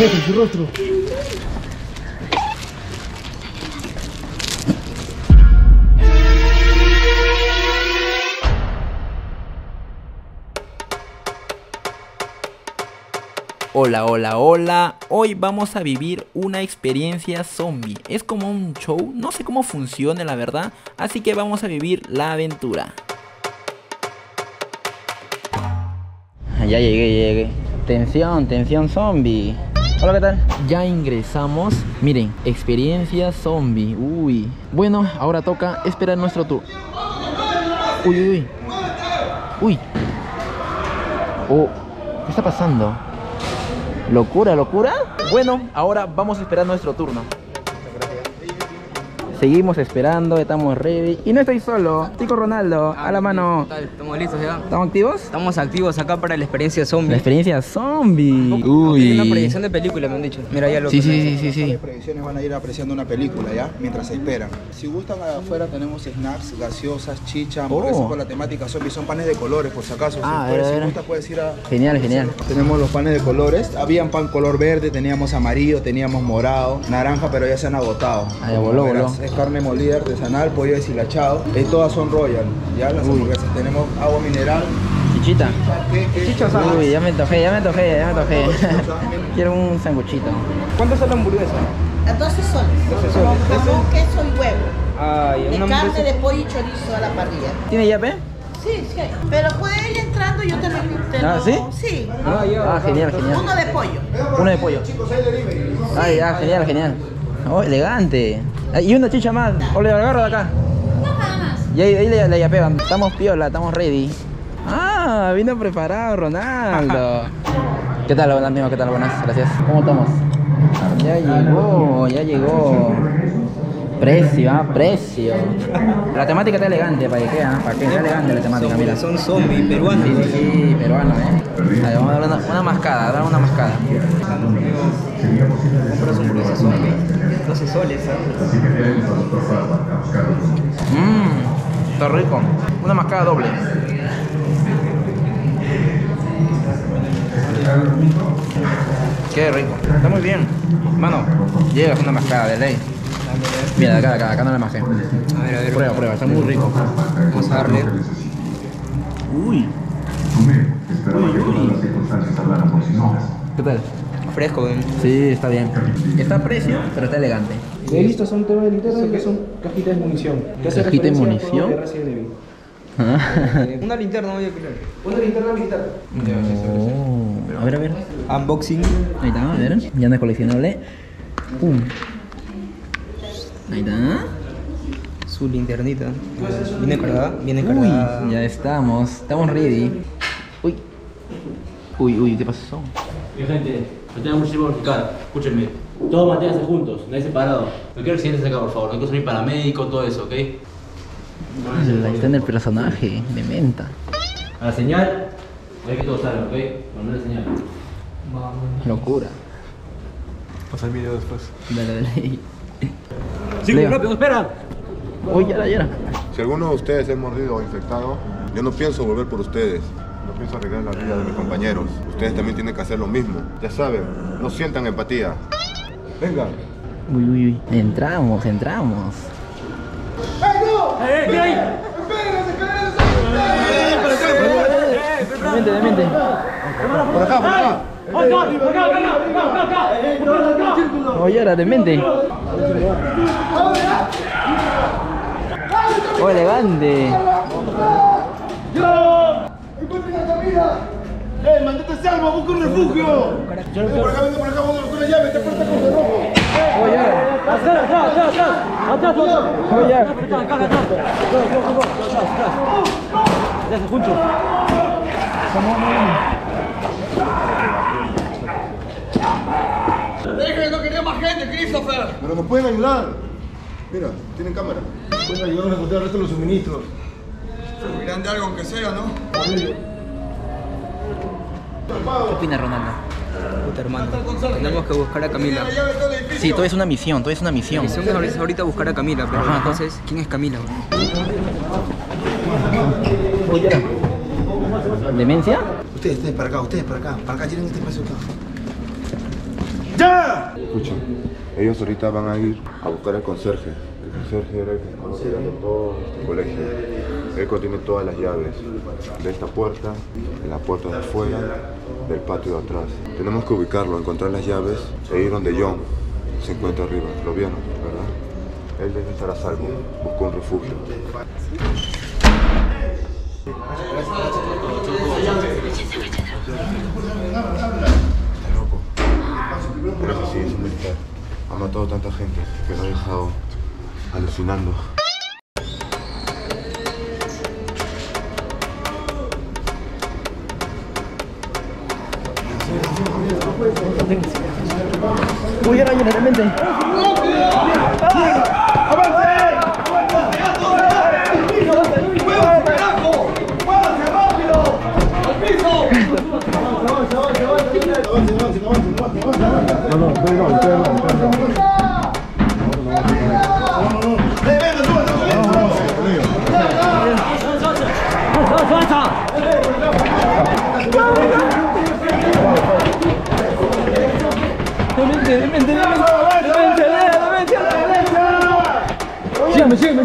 su rostro. Hola, hola, hola. Hoy vamos a vivir una experiencia zombie. Es como un show, no sé cómo funciona la verdad, así que vamos a vivir la aventura. Ya llegué. Tensión, tensión zombie. Hola, ¿qué tal? Ya ingresamos. Miren, experiencia zombie. Uy. Bueno, ahora toca esperar nuestro turno. Uy. Oh, ¿qué está pasando? ¿Locura? Bueno, ahora vamos a esperar nuestro turno. Seguimos esperando, estamos ready. Y no estoy solo, estoy con Ronaldo, a la mano. ¿Qué tal? ¿Estamos listos ya? ¿Estamos activos? Estamos activos acá para la experiencia zombie. La experiencia zombie. Es una proyección de película, me han dicho. Mira ya lo que... Sí. Las proyecciones van a ir apreciando una película, ¿ya? Mientras se esperan. Si gustan, afuera tenemos snacks, gaseosas, chicha, hamburguesas con la temática zombie. Son panes de colores, por si acaso. Si gustas, puedes ir a... Genial. Tenemos los panes de colores. Habían pan color verde, teníamos amarillo, teníamos morado, naranja, pero ya se han agotado. Ya voló. Es carne molida artesanal, pollo deshilachado. Todas son royal, ¿ya? Las hamburguesas. Tenemos agua mineral. Chichita. Chicha asada. Uy, ya me antojé. Quiero un sanguchito. ¿Cuánto sale la hamburguesa? A 12 soles. 12 soles. Con jamón, queso y huevo. Ay, De una carne, hamburguesa... de pollo y chorizo a la parrilla. ¿Tiene yape? Sí. Pero puede ir entrando, yo te lo... ¿Sí? Sí. Genial. Uno de pollo. Uno de pollo. Genial. Oh, elegante. Y una chicha más. O le agarro de acá. Y ahí le yapean. Estamos piola, estamos ready. Ah, vino preparado Ronaldo. ¿Qué tal, amigo? ¿Qué tal? Buenas, gracias. ¿Cómo estamos? Ya llegó. Precio. La temática está elegante, para que está elegante la temática, mira. Son zombies peruanos. Sí, peruano, Ahí, vamos a dar una mascada, Compras hamburguesas zombie. 12 soles, ¿sabes? Está rico. Una mascada doble. Qué rico. Está muy bien. Mano, llega una mascada de ley. Mira, acá no la masqué. A ver. Prueba, está muy rico. Vamos a darle. Uy. ¿Qué tal? Fresco, ¿eh? Sí, está bien. Está a precio, pero está elegante. He visto, son temas de linterna que son cajitas de munición. ¿Cajita de munición? Una linterna voy a alquilar. Una linterna militar. A ver. Unboxing. Ahí está, a ver. Ya no es coleccionable. Pum. Ahí está. Su linternita. Viene cargada. Uy, ya estamos ready. Uy, ¿qué pasó? Mi gente, no tenemos mucho tiempo de explicar. Escúchenme. Todos manténganse juntos, nadie separado. No quiero accidentes acá, por favor. No hay que salir paramédico, todo eso, ¿ok? Ahí está en el personaje de menta. A la señal, hay que todos salgan, ¿ok? Cuando la señal. Locura. Pasa el video después. Dale. ¡Sí, Leo. rápido, espera! Uy, ya era. Si alguno de ustedes es mordido o infectado, yo no pienso volver por ustedes. No pienso arreglar la vida de mis compañeros. Ustedes también tienen que hacer lo mismo. Ya saben, no sientan empatía. Venga. Uy. Entramos. ¿Qué hay? Demente. Por acá. Oye, era demente. Oh, elegante. ¡Encuentren la salida! ¡Maldita sea, alma! ¡Busca un refugio! Vente por acá, vamos a buscar una llave, esta puerta con cerrojo. Oye, ¡Atrás! oye. ¡Ya se juntos! ¡Dejen, no quería más gente, Christopher! Pero nos pueden ayudar. Mira, tienen cámara. Pueden ayudarnos a encontrar el resto de los suministros. Servirán de algo aunque sea, ¿no? ¿Qué opina Ronaldo? Puta hermano. Tenemos que buscar a Camila. Sí, todo es una misión. La misión es ahorita buscar a Camila, pero Ajá. entonces, ¿quién es Camila? ¿Demencia? Ustedes para acá, para acá tienen este espacio acá. ¡Ya! Escuchen, ellos ahorita van a ir a buscar al conserje. El conserje era el que estaba cuidando todo este colegio. Él contiene todas las llaves de esta puerta, de la puerta de afuera, del patio de atrás. Tenemos que ubicarlo, encontrar las llaves e ir donde John se encuentra arriba. Lo vieron, ¿verdad? Él debe estar a salvo. Buscó un refugio. Está loco. Por eso sí, es un militar. Ha matado a tanta gente que lo ha dejado alucinando. Uy, era generalmente. Sígueme.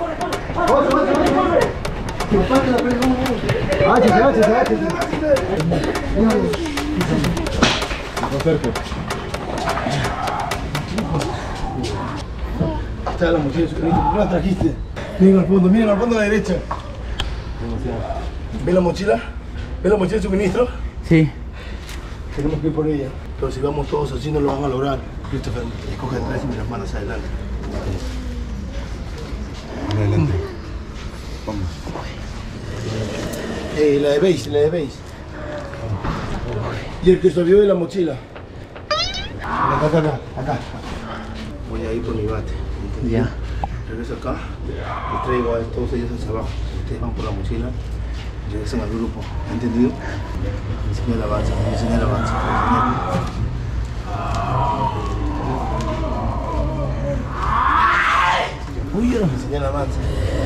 Está la mochila de suministro. ¿Por qué la trajiste? Miren al fondo a la derecha. ¿Ves la mochila? ¿Ves la mochila de suministro? Sí. Tenemos que ir por ella. Pero si vamos todos así no lo van a lograr. Christopher, escoge atrás y me las manos adelante. Adelante. Vamos. La de beige. Y el que se olvidó de la mochila. Acá. Voy a ir por mi bate. ¿Entendí? Ya. Regreso acá y traigo a todos ellos hacia abajo. Ustedes van por la mochila y regresan al grupo. ¿Entendido? Me enseñé el avance. Me enseñé el avance.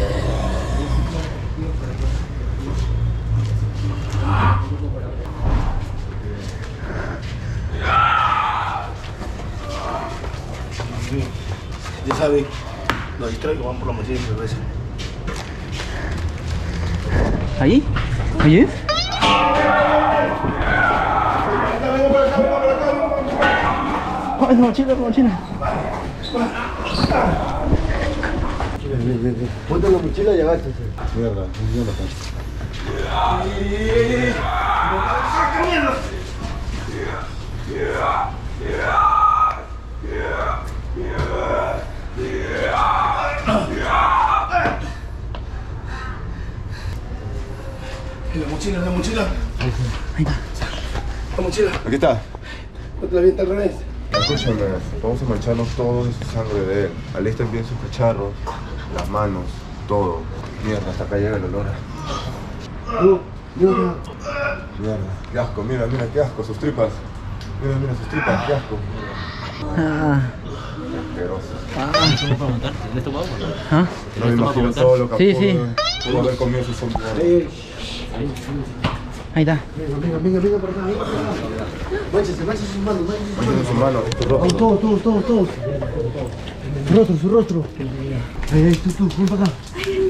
Ya saben, los distraigo, van por la mochila y regresan. ¿Ahí? ¿Ahí es? ¡Ay, la mochila! Ponte la mochila y agáchate. Mierda. La mochila. Ahí está. La mochila. Aquí está. Ponte la vienta al revés. Escúchame, vamos a mancharnos todo de su sangre de él. Alisten bien sus cacharros, las manos, todo. Mierda, hasta acá llega el olor. Mierda, qué asco, mira, qué asco, sus tripas. Mira sus tripas, qué asco. Asquerosos. ¿Cómo puedo montar? ¿El estómago? ¿Ah? No me imagino todo lo que Sí. pudo haber comido su zombie. Ahí está. Venga por acá. Manchase sus manos. Mira su mano, su rostro. Todos. Su rostro. Ahí, tú, ven para acá.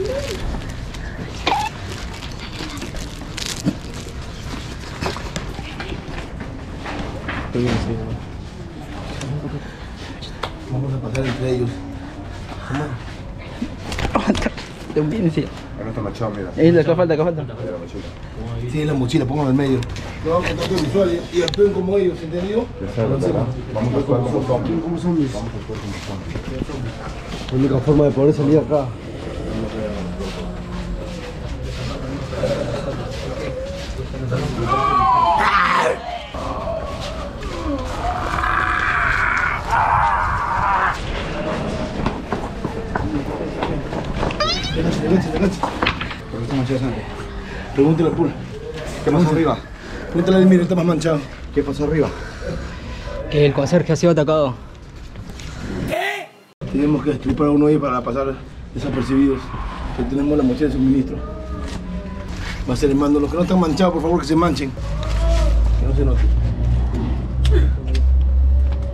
Vamos a pasar entre ellos. Ahí no está machado, mira. Acá falta. Mira la mochila. Sí, la mochila, póngala en medio. No vamos a contacto visual y actúen como ellos, ¿entendido? Ya sabes, ¿verdad? Vamos a actuar como zombies. ¿Cómo son mis? Vamos a actuar como zombies. La única forma de poder salir acá. Leganse. ¿Por qué está manchado de sangre? Pregúntale al Pula. ¿Qué pasó arriba? Pregúntale a él, mira, está más manchado. ¿Qué pasó arriba? Que el conserje ha sido atacado. Tenemos que destripar a uno ahí para pasar desapercibidos. Que tenemos la mochila de suministro. Va a ser el mando. Los que no están manchados, por favor, que se manchen. Que no se note.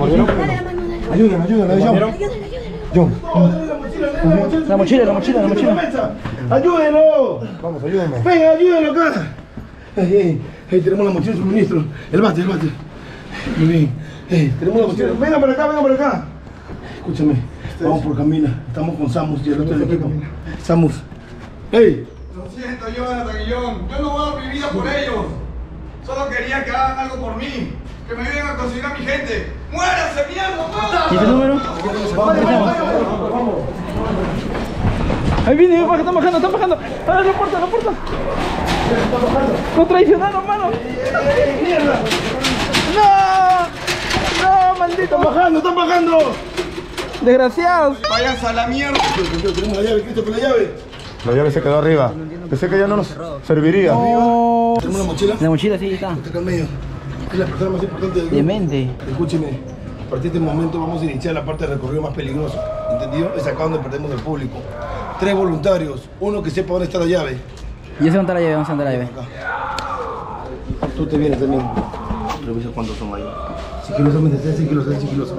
mordieron? Ayúdenle, John. La mochila. ¡Ayúdenlo! Vamos, ayúdenme. Venga, ayúdenlo acá. Tenemos la mochila de suministro. El bate. Muy bien. Tenemos la mochila. Venga para acá. Escúchame. Vamos por Camila. Estamos con Samus y el resto del equipo. Samus. ¡Ey! Lo siento, Jonathan y John. Yo no voy a dar mi vida por ellos. Solo quería que hagan algo por mí. Que me ayuden a conseguir a mi gente. ¡Muéranse, mierda! ¿Y ese número? Vamos. Ahí viene, están bajando. ¡Ah, la puerta! ¡Nos traicionaron, mano! ¡Mierda! ¡No, maldito! ¡Están bajando! ¡Desgraciados! ¡Váyanse a la mierda! Tenemos la llave, Cristo, con la llave. La llave se quedó arriba. Pensé que ya no nos serviría. No. ¿Tenemos la mochila? La mochila sí está. Está acá al medio. Es la persona más importante del grupo. Demente. Escúcheme, a partir de este momento vamos a iniciar la parte del recorrido más peligrosa. ¿Entendido? Es acá donde perdemos el público. 3 voluntarios, uno que sepa dónde está la llave. Y ese dónde está la llave, Acá. Tú te vienes también. Revisa cuántos son ahí. Sigilosamente, 6 sigilosos.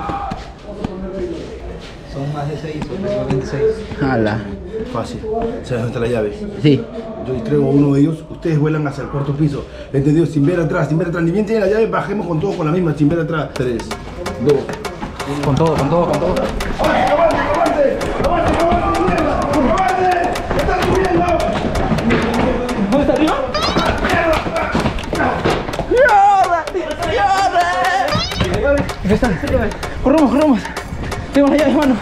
Son más de 6, prácticamente 6. ¡Hala! Fácil. ¿Sabes dónde está la llave? Sí. Yo entrego a uno de ellos, ustedes vuelan hacia el cuarto piso. ¿Entendido? Sin ver atrás. Ni bien tienen la llave, bajemos con todo con la misma, sin ver atrás. 3, 2. Con todo. ¡Avance! ¡Están subiendo! ¿Dónde está arriba? ¡Corre! Ahí está. Corramos. Tengo la llave, hermano.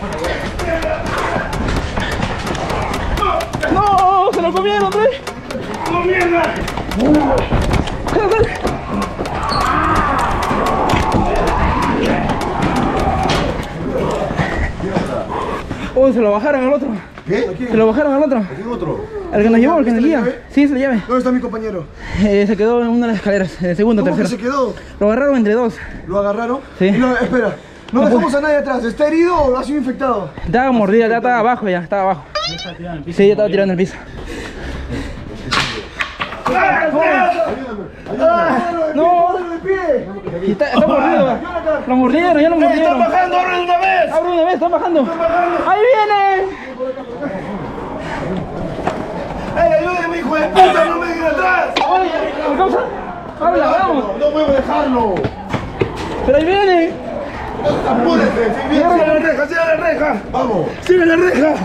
¡No! ¡Se lo comieron, Andrés! ¡Oh, mierda! ¡Dale! ¡Oh, se lo bajaron al otro! ¿Qué? Se lo bajaron al otro. ¿Quién otro? ¿El que nos llevó, el que nos guía? Sí, se lo llave. ¿Dónde está mi compañero? Se quedó en una de las escaleras, en el segundo, ¿Cómo que tercero. se quedó? Lo agarraron entre dos. ¿Lo agarraron? Sí. No, espera. No dejamos a nadie atrás. ¿Está herido o ha sido infectado? Estaba mordida, ya estaba abajo ya, estaba abajo. Sí, ya estaba tirando en el piso. ¡No! ¡De pie! Está mordido. Lo mordieron, ya lo mordieron. ¡Están bajando! ¡Abren una vez! Abre una vez, están bajando. ¡Ahí viene! ¡Ey, ayúdenme, hijo de puta! ¡No me dejen atrás! ¡Oye, ¿qué causa? ¡Ábrela, vamos! ¡No puedo dejarlo! ¡Pero ahí viene! ¡Apúrese! ¡Cierra la reja! ¡Cierra la reja! ¡Vamos! ¡Cierra la reja!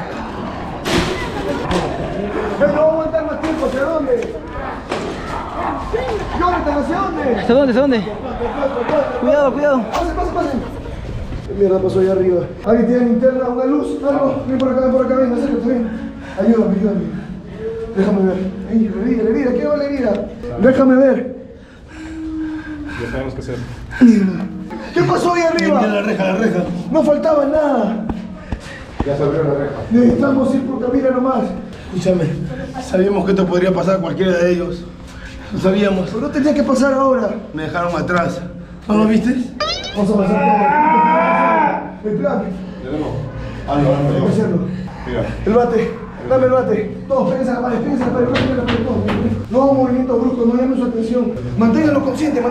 ¡No va a aguantar más tiempo! ¿Hacia dónde? ¡Jonathan, hacia dónde! ¿Hacia dónde? ¿Hacia dónde? Cuidado. Pase. ¿Qué mierda pasó allá arriba? ¿Alguien tiene linterna, una luz, algo? Ven por acá, ven, acércate, ven. Ayúdame. Déjame ver. ¡Ey, la herida! ¿Qué va la herida? Déjame ver. Ya sabemos qué hacer. ¿Qué pasó ahí arriba? La reja. No faltaba nada. Ya se abrió la reja. Necesitamos ir por Camila nomás. Escúchame, sabíamos que esto podría pasar a cualquiera de ellos. Lo sabíamos. Pero no tenía que pasar ahora. Me dejaron atrás. ¿No lo viste? Vamos a pasar todo. El plan. Hay que hacerlo. Mira. El bate. Dame el bate. Todos, péguense a la pared, todos. No hagan movimientos bruscos, no llamen su atención. Manténganlo consciente.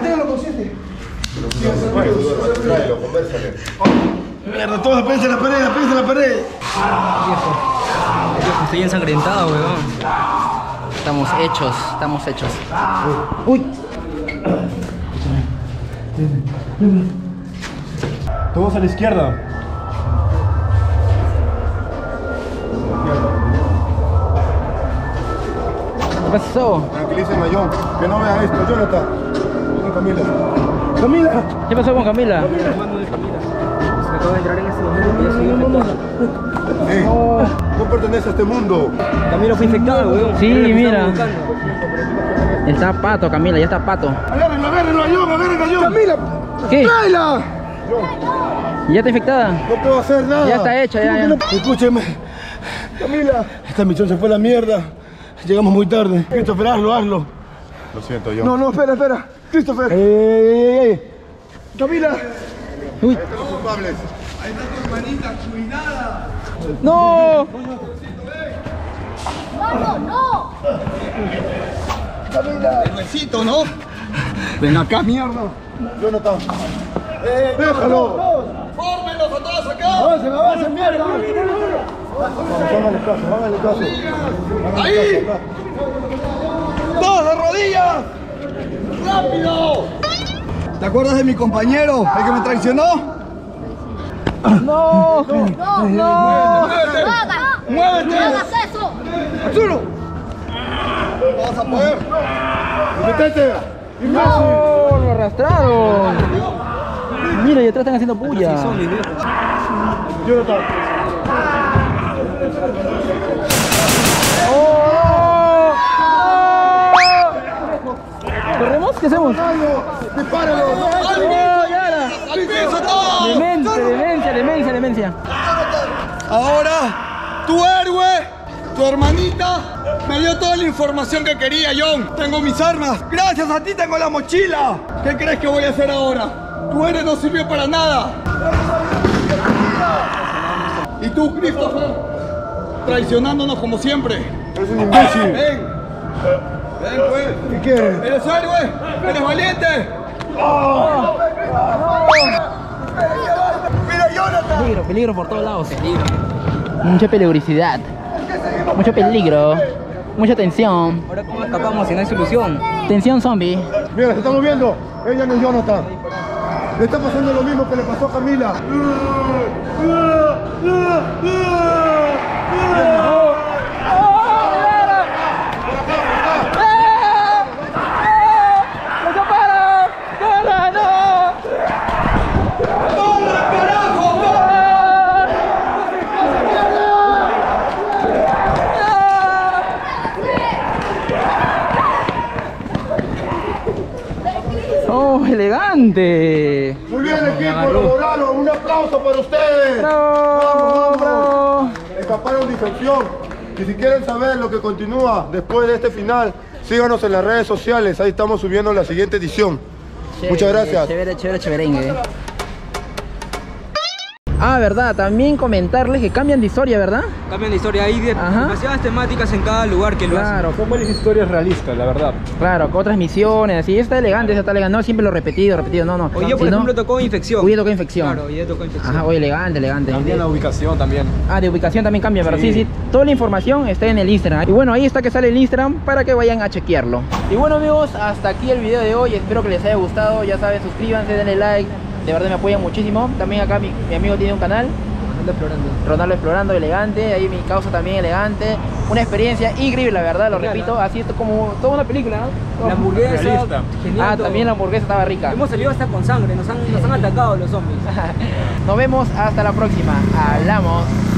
Tráelo, convérsale. Mierda, todos, péguense a la pared. Estoy ensangrentado, weón. Estamos hechos. ¡Uy! Todos a la izquierda. ¿Qué pasó? Tranquilicen a John, que no vea esto. Jonathan. Y Camila. ¿Qué pasó con Camila? Se acaba de entrar en este momento y ya soy infectado. No pertenece a este mundo. Camilo fue infectado, weón. Sí, Era lo que mira. estamos buscando. Está pato, Camila, ya está pato. Agárrenlo, John. Camila. ¿Qué? ¡Tráela! ¿Ya está infectada? No puedo hacer nada. Ya está hecha, ya. Escúcheme. Camila. Esta misión se fue a la mierda. Llegamos muy tarde. Christopher, hazlo. Lo siento, John. No, espera. Christopher. ¡Ey! Camila. Uy. Ahí están los culpables. Ahí está tu hermanita, cuidada. ¡No! Camila. Besito, ¿no? Ven acá, mierda. Jonathan. ¡Déjalo! ¡Fórmenlos a todos acá! ¡Avancen, avancen, mierda! Háganle caso, háganle caso. ¡Ahí! ¡Todos de rodillas! ¡Rápido! ¿Te acuerdas de mi compañero, el que me traicionó? ¡No! ¡Muévete! ¡Muévete! ¡No hagas eso! ¡Arturo! ¡No vas a poder! ¡Detente! ¡No! ¡Lo arrastraron! Mira, y atrás están haciendo puya. Jonathan. ¡Oh! ¿Corremos? ¿Qué hacemos? ¡Dispáralo! ¡Al piso todos! Demencia. Ahora, tu héroe, tu hermanita, me dio toda la información que quería, John. Tengo mis armas. Gracias a ti tengo la mochila. ¿Qué crees que voy a hacer ahora? Tu héroe no sirvió para nada. ¿Y tú, Christopher? Traicionándonos como siempre. Eres un imbécil. Ven, pues. ¿Qué quieres? ¿Eres héroe? ¿Eres valiente? ¡Mira, Jonathan! Peligro por todos lados. Mucha peligrosidad. Mucho peligro. Mucha tensión. Ahora, ¿cómo escapamos si no hay solución? Tensión zombie. Mira, se está moviendo. Ella no es Jonathan. Le está pasando lo mismo que le pasó a Camila. ¡Oh, elegante! Muy bien, equipo, lo lograron. Un aplauso para ustedes. ¡Bravo! ¡Bravo! Escaparon de infección. Y si quieren saber lo que continúa después de este final, síganos en las redes sociales. Ahí estamos subiendo la siguiente edición. Muchas gracias. Chéverengue. Ah, verdad, también comentarles que cambian de historia, ¿verdad? Cambian de historia, hay demasiadas temáticas en cada lugar que lo hacen. Son varias historias realistas, la verdad. Claro, con otras misiones, así, está elegante, no siempre lo repetido, no. Hoy día, por ejemplo, tocó infección. Hoy día tocó infección. Claro, hoy día tocó infección. Ajá, hoy elegante. También la ubicación también. Ah, de ubicación también cambia, pero sí, toda la información está en el Instagram. Y bueno, ahí está que sale el Instagram para que vayan a chequearlo. Y bueno, amigos, hasta aquí el video de hoy, espero que les haya gustado. Ya saben, suscríbanse, denle like, de verdad me apoyan muchísimo. También acá mi amigo tiene un canal, Ronaldo Explorando, elegante, ahí mi causa también elegante, una experiencia increíble, la verdad, lo repito, así es como toda una película, ¿no? La hamburguesa, realista. genial. Todo. También la hamburguesa estaba rica. Hemos salido hasta con sangre, nos han atacado los zombies. Nos vemos hasta la próxima, hablamos.